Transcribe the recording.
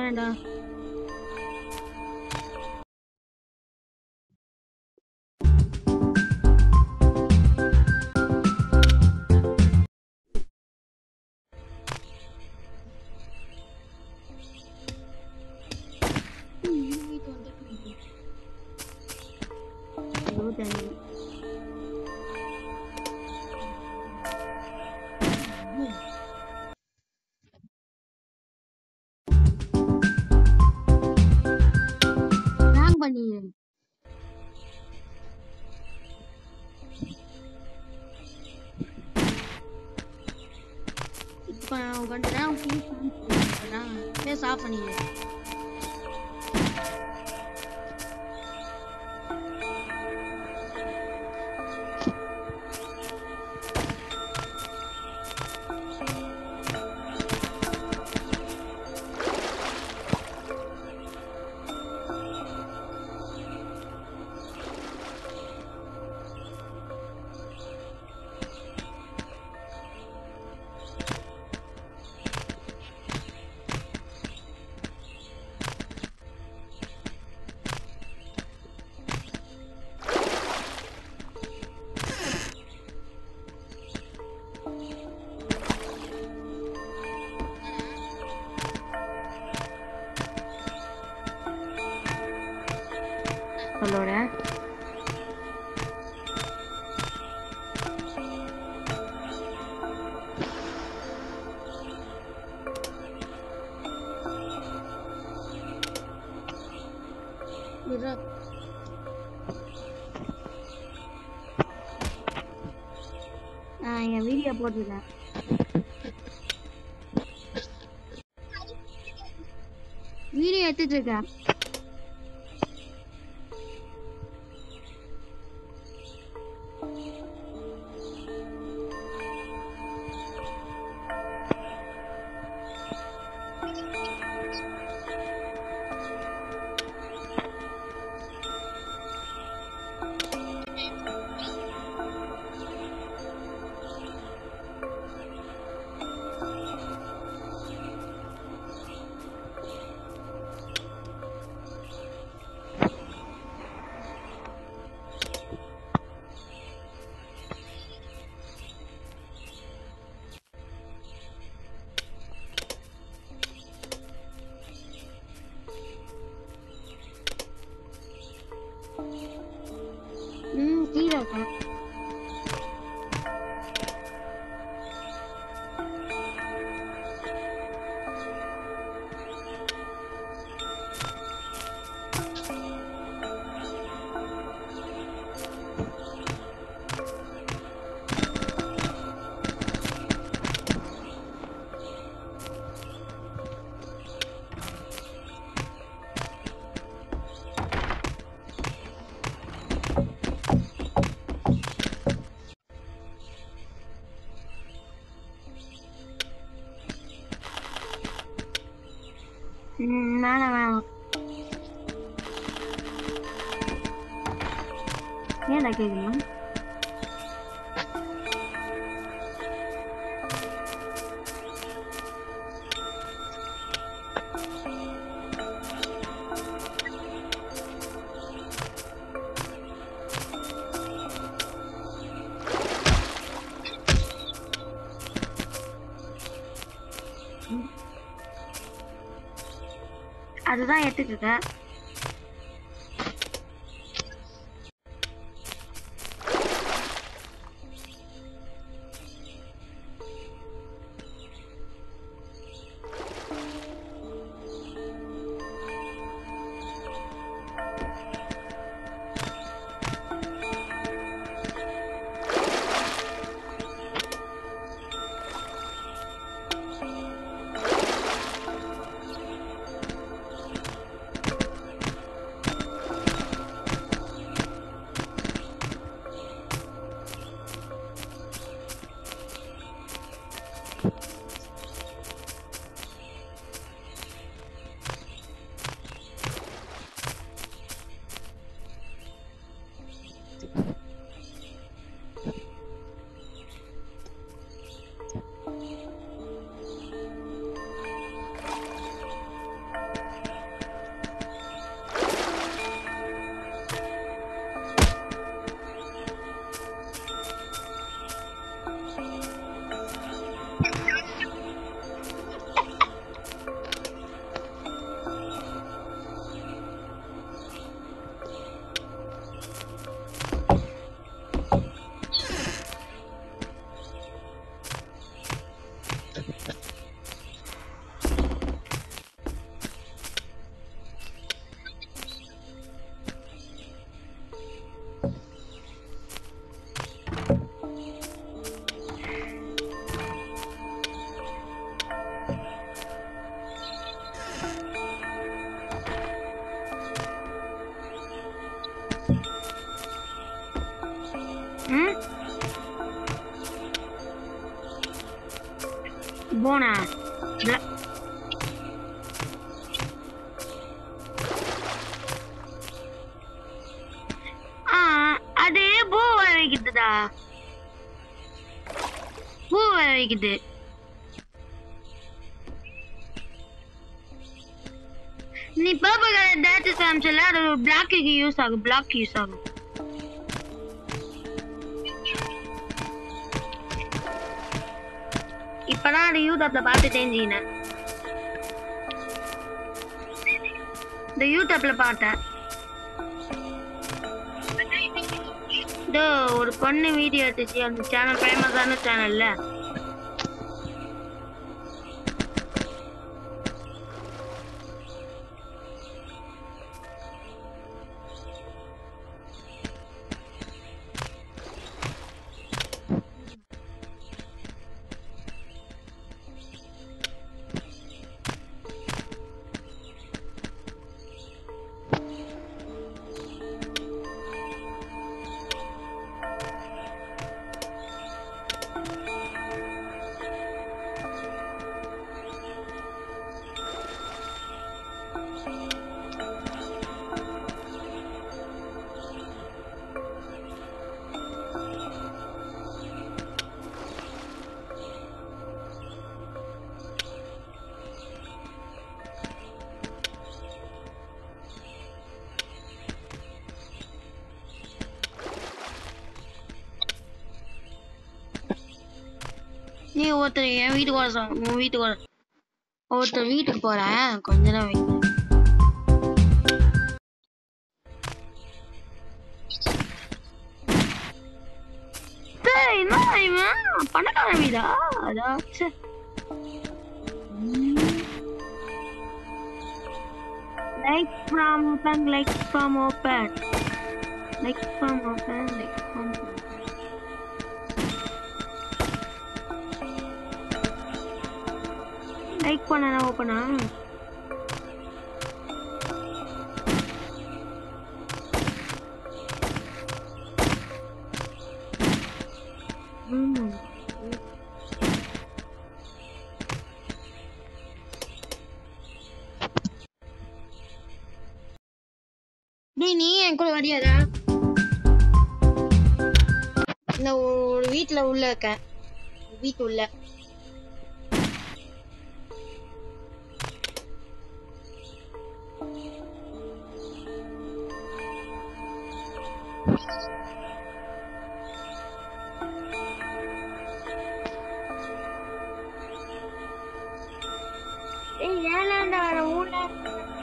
வரேன்டா. பண்ணி இப்போ கொஞ்ச நேரம் ஃபேஸ் ஆஃப் பண்ணி சொல்லோட என் வீடியோ போட்டுருக்கேன். வீடியோ எடுத்துட்டு இருக்கேன். கீழே இருக்கேன். வேணாம் ஏன்டா கேட்கணும்? அதுதான் எடுத்துக்கிட்டேன். ம் போனா அது பூ வர வைக்குதுடா. பூ வர வைக்குது. நீ பர்பிள் கலர் டேட் காமிச்சல, அது பிளாக்கு யூஸ் ஆகும். பிளாக் யூஸ் ஆகும். இப்பதான் அது யூடியூப்ல பார்த்து தெரிஞ்சுக்கினேன். இந்த யூடியூப்ல பார்த்தேன். இதோ ஒரு பொண்ணு வீடியோ எடுத்துச்சு. அந்த சேனல் ஃபேமஸான சேனல்ல. நீ ஒருத்தர் என் வீட்டுக்கு வர உன் வீட்டுக்கு வர ஒருத்தர் வீட்டுக்கு போறேன். கொஞ்ச நேரம் வெயிட். என்ன இவன் பணக்கார வீடா? அதாச்சும் like from open, like from open, like from open, like from open. Like பண்ண ஓப்பனா? நீ என் கூட வரியாதா? இந்த ஒரு வீட்டுல உள்ள இருக்க. வீட்டு உள்ள ஏன்டா வர ஊர்ல